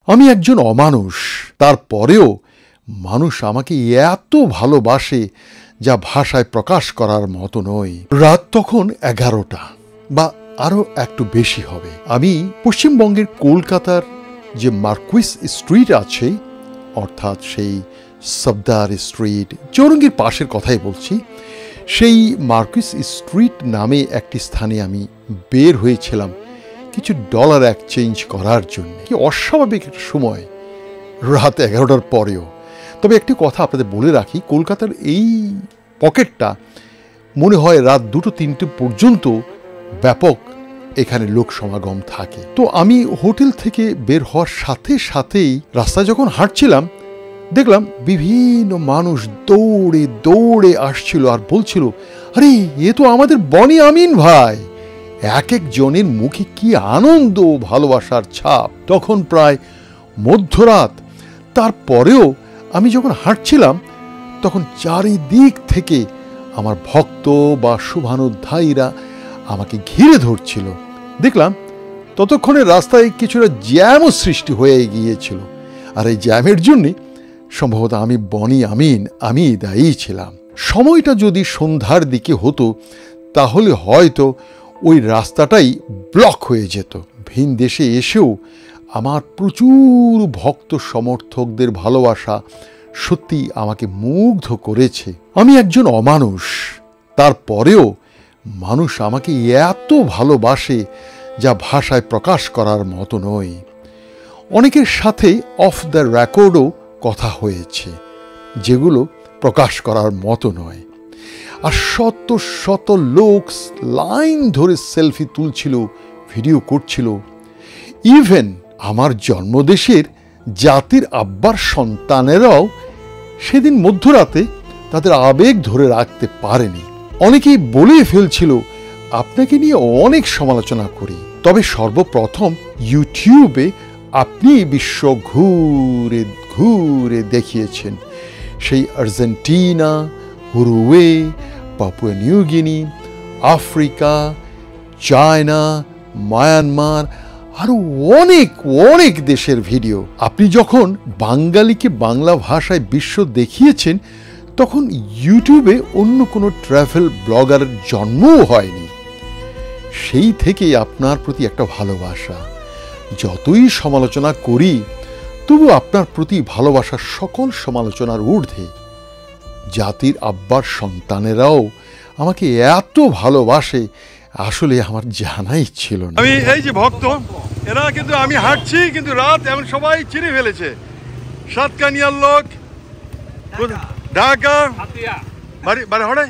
আমি একজন অমানুষ, তারপরেও মানুষ আমাকে এত ভালোবাসে যা ভাষায় প্রকাশ করার মতো নয়। রাত তখন 11টা বা আরও একটু বেশি হবে। আমি পশ্চিমবঙ্গের কলকাতার যে মার্কুইস স্ট্রিট আছে, অর্থাৎ সেই সফদার স্ট্রিট, চৌরঙ্গির পাশের কথাই বলছি, সেই মার্কুইস স্ট্রিট নামে একটি স্থানে আমি বের হয়েছিলাম কিছু ডলার এক্সচেঞ্জ করার জন্য। কি অস্বাভাবিক একটা সময়, রাত 11টার পরেও। তবে একটি কথা আপনাদের বলে রাখি, কলকাতার এই পকেটটা মনে হয় রাত 2-3টে পর্যন্ত ব্যাপক এখানে লোক সমাগম থাকে। তো আমি হোটেল থেকে বের হওয়ার সাথে সাথেই রাস্তায় যখন হাঁটছিলাম, দেখলাম বিভিন্ন মানুষ দৌড়ে দৌড়ে আসছিল আর বলছিল, আরে এ তো আমাদের বনি আমিন ভাই। এক একজনের মুখে কি আনন্দ, ভালোবাসার ছাপ। তখন প্রায় মধ্যরাত, তারপরেও আমি যখন হাঁটছিলাম তখন চারিদিক থেকে আমার ভক্ত বা শুভানুধ্যায়ীরা আমাকে ঘিরে ধরছিল। দেখলাম ততক্ষণে রাস্তায় কিছুটা জ্যামও সৃষ্টি হয়ে গিয়েছিল, আর এই জ্যামের জন্যে সম্ভবত আমি বনি আমিন আমি দায়ী ছিলাম। সময়টা যদি সন্ধ্যার দিকে হতো তাহলে হয়তো ওই রাস্তাটাই ব্লক হয়ে যেত। ভিন দেশে এসেও আমার প্রচুর ভক্ত সমর্থকদের ভালোবাসা সত্যি আমাকে মুগ্ধ করেছে। আমি একজন অমানুষ, তারপরেও মানুষ আমাকে এত ভালোবাসে যা ভাষায় প্রকাশ করার মতো নয়। অনেকের সাথে অফ দ্য রেকর্ডও কথা হয়েছে, যেগুলো প্রকাশ করার মতো নয়। আর শত শত লোক লাইন ধরে সেলফি তুলছিল, ভিডিও করছিল। ইভেন আমার জন্মদেশের জাতির আব্বার সন্তানেরাও সেদিন মধ্যরাতে তাদের আবেগ ধরে রাখতে পারেনি। অনেকেই বলে ফেলছিল, আপনাকে নিয়ে অনেক সমালোচনা করি, তবে সর্বপ্রথম ইউটিউবে আপনি বিশ্ব ঘুরে ঘুরে দেখিয়েছেন সেই Argentina, Uruguay, Papua New Guinea, Africa, China, Myanmar, আরো অনেক অনেক দেশের ভিডিও। আপনি যখন বাঙালিকে বাংলা ভাষায় বিশ্ব দেখিয়েছেন, তখন ইউটিউবে অন্য কোনো ট্রাভেল ব্লগারের জন্মও হয়নি। সেই থেকেই আপনার প্রতি একটা ভালোবাসা। যতই সমালোচনা করি, তবু আপনার প্রতি ভালোবাসা সকল সমালোচনার ঊর্ধ্বে। জাতির আব্বার সন্তানেরাও আমাকে এত ভালোবাসে, আসলে আমার জানাই ছিল না। আমি এই যে ভক্ত, এরা কিন্তু আমি হাঁটছি, কিন্তু রাত এমন সবাই চিনে ফেলেছে। সাতকানিয়ার লোক, ঢাকা, বাড়ি হড়ে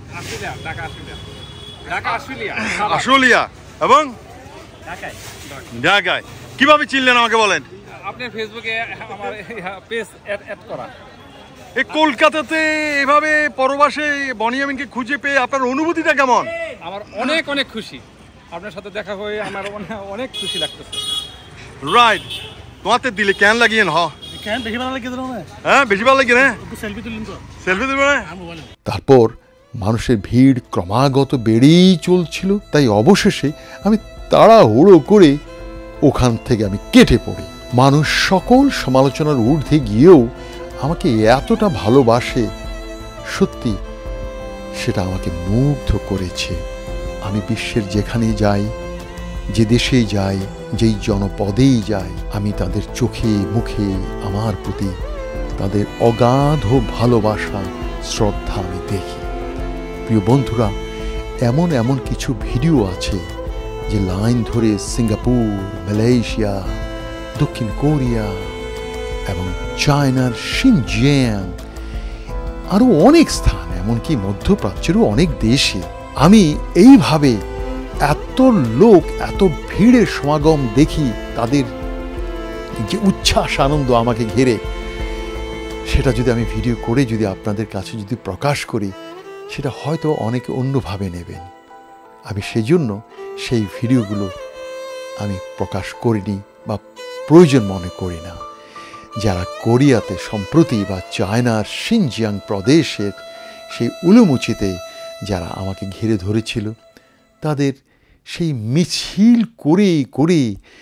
আশুলিয়া এবং ঢাকায়। কিভাবে চিনলেন আমাকে বলেন? আপনার ফেসবুকে আমার পেজ অ্যাড করা। এই কলকাতাতে এভাবে পরবাসে বনি আমিনকে খুঁজে পেয়ে আপনার অনুভূতিটা কেমন? আমার অনেক অনেক খুশি, আপনার সাথে দেখা হয়ে আমার অনেক খুশি লাগতেছে। রাইট, তোমাতে দিলে কেন লাগিয়ে হ কেন বেশি ভালো লাগে না? হ্যাঁ, বেশি ভালো লাগে না? সেলফি তুললেন তো? সেলফি তুলবে না? তারপর মানুষের ভিড় ক্রমাগত বেড়েই চলছিল, তাই অবশেষে আমি তাড়াহুড়ো করে ওখান থেকে আমি কেটে পড়ি। মানুষ সকল সমালোচনার ঊর্ধ্বে গিয়েও আমাকে এতটা ভালোবাসে, সত্যি সেটা আমাকে মুগ্ধ করেছে। আমি বিশ্বের যেখানেই যাই, যে দেশেই যাই, যেই জনপদেই যাই, আমি তাদের চোখে মুখে আমার প্রতি তাদের অগাধ ভালোবাসা, শ্রদ্ধা আমি দেখি। প্রিয় বন্ধুরা, এমন এমন কিছু ভিডিও আছে যে লাইন ধরে সিঙ্গাপুর, মালয়েশিয়া, দক্ষিণ কোরিয়া এবং চায়নার শিনজিয়াং, আরও অনেক স্থান, এমনকি মধ্যপ্রাচ্যেরও অনেক দেশে আমি এইভাবে এত লোক, এত ভিড়ের সমাগম দেখি, তাদের যে উচ্ছ্বাস আনন্দ আমাকে ঘিরে, সেটা যদি আমি ভিডিও করে যদি আপনাদের কাছে যদি প্রকাশ করি, সেটা হয়তো অনেকে অন্যভাবে নেবেন। আমি সেজন্য সেই ভিডিওগুলো আমি প্রকাশ করিনি বা প্রয়োজন মনে করি না। যারা কোরিয়াতে সম্প্রতি বা চায়নার শিনজিয়াং প্রদেশের সেই উলুমুচিতে যারা আমাকে ঘিরে ধরেছিল, তাদের সেই মিছিল করে করে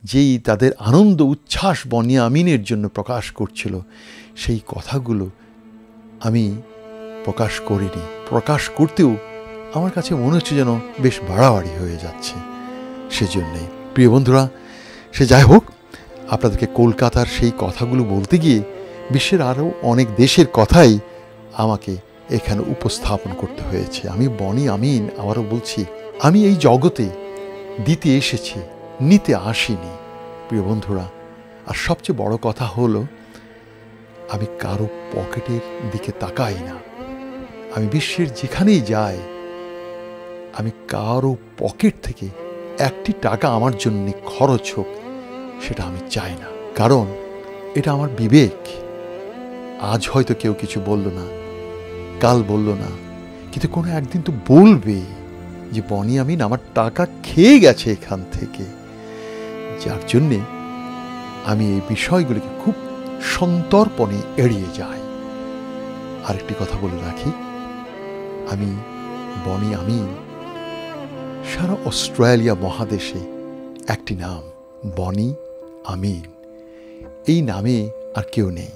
যেই তাদের আনন্দ উচ্ছ্বাস বনি আমিনের জন্য প্রকাশ করছিল, সেই কথাগুলো আমি প্রকাশ করিনি। প্রকাশ করতেও আমার কাছে মনে হচ্ছে যেন বেশ বাড়াবাড়ি হয়ে যাচ্ছে। সেজন্যই প্রিয় বন্ধুরা, সে যাই হোক, আপনাদেরকে কলকাতার সেই কথাগুলো বলতে গিয়ে বিশ্বের আরও অনেক দেশের কথাই আমাকে এখানে উপস্থাপন করতে হয়েছে। আমি বনি আমিন আবারও বলছি, আমি এই জগতে দিতে এসেছি, নিতে আসিনি প্রিয় বন্ধুরা। আর সবচেয়ে বড় কথা হলো, আমি কারো পকেটের দিকে তাকাই না। আমি বিশ্বের যেখানেই যাই, আমি কারো পকেট থেকে একটি টাকা আমার জন্য খরচ হোক সেটা আমি চাই না, কারণ এটা আমার বিবেক। আজ হয়তো কেউ কিছু বলল না, কাল বলল না, কিন্তু কোনো একদিন তো বলবে যে বনি আমিন আমার টাকা খেয়ে গেছে এখান থেকে। যার জন্যে আমি এই বিষয়গুলিকে খুব সন্তর্পণে এড়িয়ে যাই। আরেকটি কথা বলে রাখি, আমি বনি আমিন সারা অস্ট্রেলিয়া মহাদেশে একটি নাম, বনি আমিন। এই নামে আর কেউ নেই।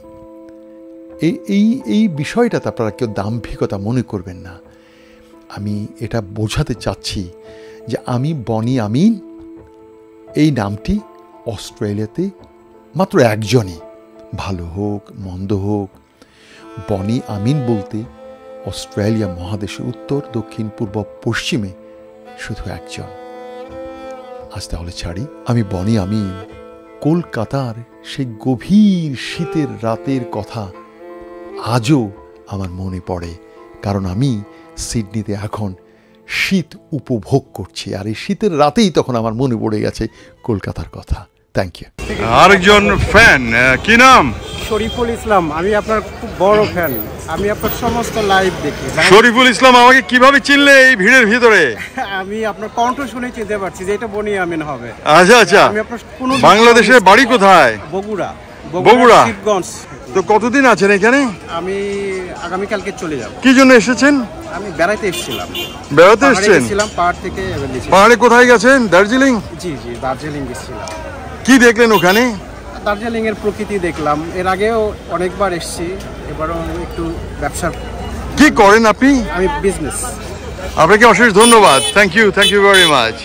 এই বিষয়টাতে আপনারা কেউ দাম্ভিকতা মনে করবেন না। আমি এটা বোঝাতে চাচ্ছি যে আমি বনি আমিন, এই নামটি অস্ট্রেলিয়াতে মাত্র একজনই, ভালো হোক মন্দ হোক। বনি আমিন বলতে অস্ট্রেলিয়া মহাদেশের উত্তর, দক্ষিণ, পূর্ব, পশ্চিমে শুধু একজন। আজ তাহলে ছাড়ি। আমি বনি আমিন কলকাতার সেই গভীর শীতের রাতের কথা আজও আমার মনে পড়ে, কারণ আমি সিডনিতে এখন শীত উপভোগ করছি, আর এই শীতের রাতেই তখন আমার মনে পড়ে গেছে কলকাতার কথা। Thank you. আরেকজন ফ্যান, কি নাম? শরীফুল ইসলাম। আমি আপনার খুব বড় ফ্যান, আমি আপনার সমস্ত লাইভ দেখি। শরীফুল ইসলাম, আমাকে কিভাবে চিনলে এই ভিড়ের ভিতরে? আমি আপনার কণ্ঠ শুনে চিনতে পারছি যে এটা বনি আমিন হবে। আচ্ছা আচ্ছা। আমি আপনার কোনো বাংলাদেশের বাড়ি কোথায়? বগুড়া। বগুড়া? শিবগঞ্জ। তো কতদিন আছেন এখানে? আমি আগামীকালকে চলে যাব। কি জন্য এসেছেন? আমি বেড়াইতে এসেছিলাম। বেড়াতে এসেছেন? পাহাড় থেকে এসেছি। পাহাড়ে কোথায় গেছেন? দার্জিলিং? জি জি, দার্জিলিং গেছিলাম। কি দেখলেন ওখানে? দার্জিলিং এর প্রকৃতি দেখলাম। এর আগেও অনেকবার এসেছি, এবারও একটু ব্যবসা। কি করেন আপনি? আমি বিজনেস। আপনাকে অশেষ ধন্যবাদ। Thank you very much.